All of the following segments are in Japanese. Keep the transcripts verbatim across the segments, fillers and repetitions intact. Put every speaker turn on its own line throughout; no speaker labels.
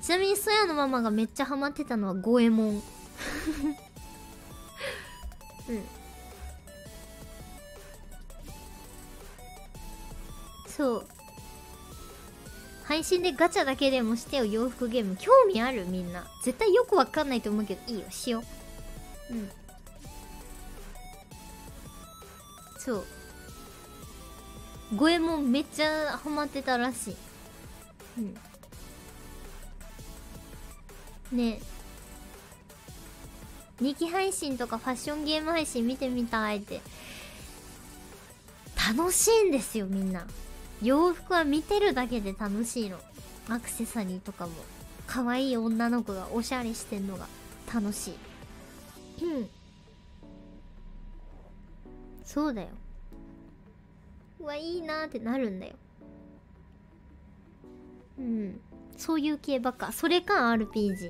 ちなみにそやのママがめっちゃハマってたのは五右衛門うん。そう、配信でガチャだけでもしてよ。洋服ゲーム興味ある？みんな絶対よくわかんないと思うけどいいよ、しよう。うん、そう、五右衛門めっちゃハマってたらしい。うんねえ、人気配信とかファッションゲーム配信見てみたいって。楽しいんですよみんな。洋服は見てるだけで楽しいの。アクセサリーとかも可愛い女の子がおしゃれしてんのが楽しい。うん、そうだよ。うわ、いいなーってなるんだよ。うん、そういう系ばっか。それか アールピージー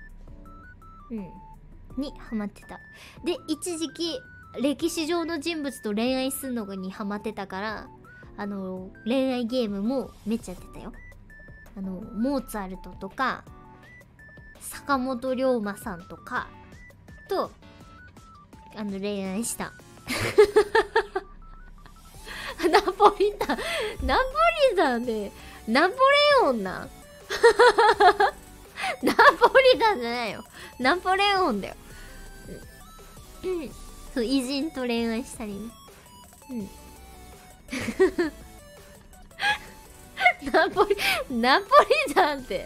うんにハマってた。で一時期歴史上の人物と恋愛するのにハマってたから、あの恋愛ゲームもめっちゃやってたよ。あのモーツァルトとか坂本龍馬さんとかとあの恋愛したナポリタンナポリタンでナポレオンなナポリタンじゃないよ、ナポレオンだよ。うん、そう偉人と恋愛したりね。うんナポリナポリタンって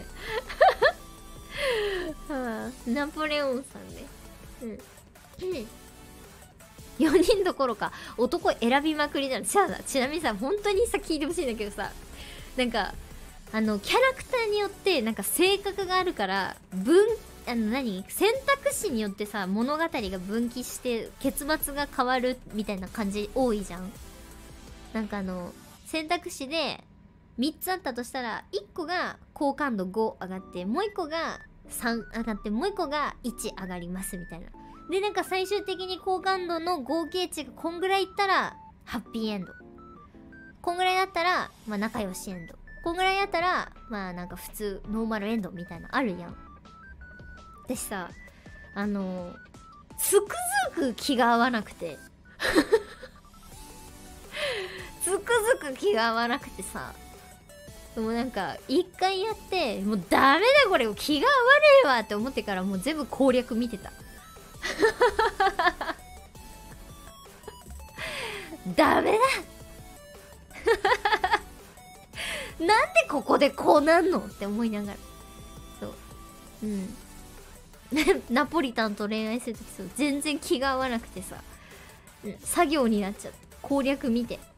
はあ、ナポレオンさんね。うん、うん、よにんどころか男選びまくりじゃん。じゃあちなみにさ、本当にさ聞いてほしいんだけどさ、なんかあのキャラクターによってなんか性格があるから、分あの何選択肢によってさ物語が分岐して結末が変わるみたいな感じ多いじゃん。なんかあの選択肢でみっつあったとしたら、いっこが好感度ご上がって、もういっこがさん上がって、もういっこがいち上がりますみたいな。でなんか最終的に好感度の合計値がこんぐらいいったらハッピーエンド、こんぐらいだったらまあ仲良しエンド、こんぐらいだったらまあなんか普通ノーマルエンドみたいなあるやん。私さ、あのつくづく気が合わなくてつくづく気が合わなくてさ、もうなんか一回やってもうダメだこれ気が合わねえわって思ってからもう全部攻略見てたダメだなんでここでこうなんのって思いながら、そううんナポリタンと恋愛するときそう全然気が合わなくてさ、うん、作業になっちゃった。攻略見て、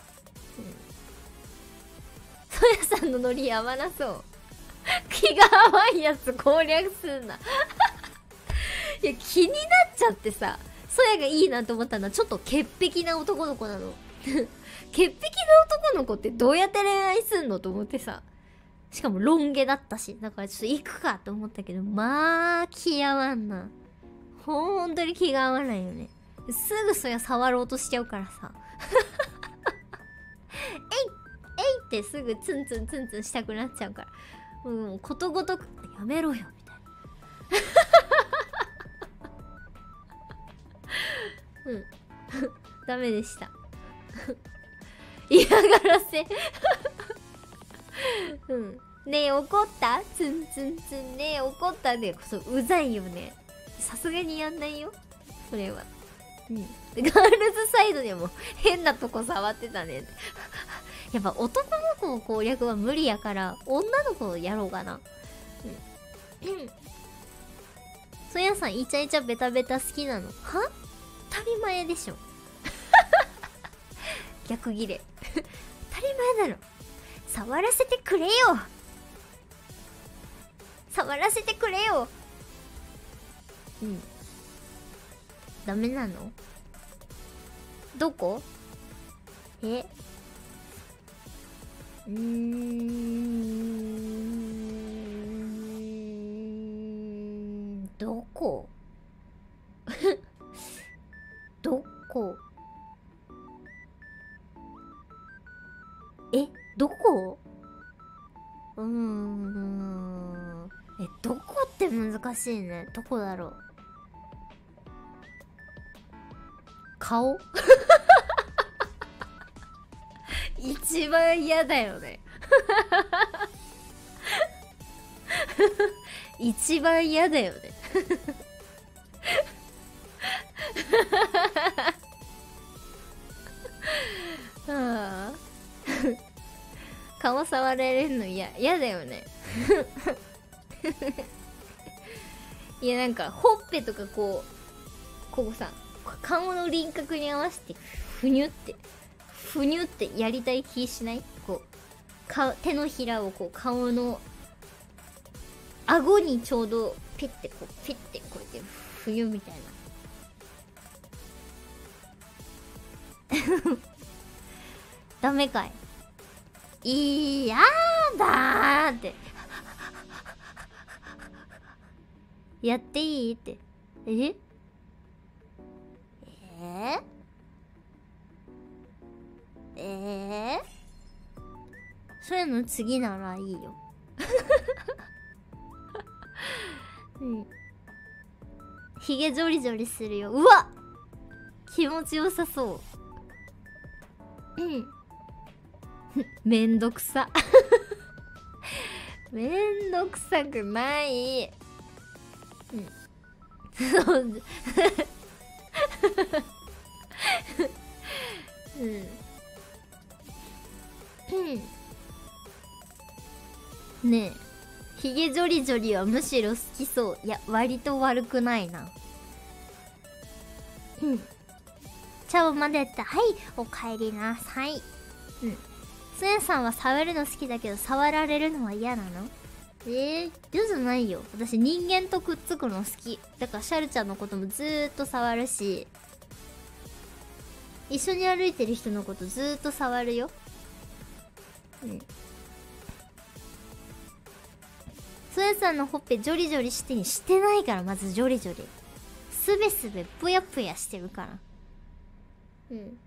ソヤさんのノリ合わなそう気が合わんやつ攻略すんないや気になっちゃってさ、ソヤがいいなと思ったのはちょっと潔癖な男の子なの潔癖な男の子ってどうやって恋愛すんのと思ってさ、しかもロン毛だったし、だからちょっと行くかと思ったけど、まあ気合わんな。ほんとに気が合わないよね。すぐそや触ろうとしちゃうからさえいえいってすぐツンツンツンツンしたくなっちゃうから、もうことごとくやめろよみたいなうんダメでした嫌がらせうんねえ怒ったツンツンツンねえ怒ったでこそうざいよね。さすがにやんないよそれは。うん、ガールズサイドでも変なとこ触ってたねやっぱ男の子の攻略は無理やから女の子やろうかな。うんうんそやさんイチャイチャベタベタ好きなのは当たり前でしょ逆ギレ当たり前だろ、触らせてくれよ触らせてくれよ。うんダメなの？どこ？え？うーんどこどこえどこうーんえ、どこって難しいね。どこだろう。顔一番嫌だよね一番嫌だよねはあ顔触られるの嫌嫌だよねいや、なんかほっぺとかこうこうさ、顔の輪郭に合わせてふにゅってふにゅってやりたい気しない？こうか手のひらをこう顔の顎にちょうどピッてこうピッてこうやってふにゅみたいなダメかい？いやだーってやっていいって。ええー、えー、そういうの次ならいいようんひげジョリジョリするよ。うわ気持ちよさそううんめんどくさめんどくさくないうんそううんうんねえ、ひげジョリジョリはむしろ好きそう。いや、割と悪くないな。うん茶をまでって、はいおかえりなさい。うんスエさんは触るの好きだけど触られるのは嫌なの？えー、嫌じゃないよ。私人間とくっつくの好きだから、シャルちゃんのこともずーっと触るし、一緒に歩いてる人のことずーっと触るよ。うんスエさんのほっぺジョリジョリしてにしてないから。まずジョリジョリすべすべぷやぷやしてるから。うん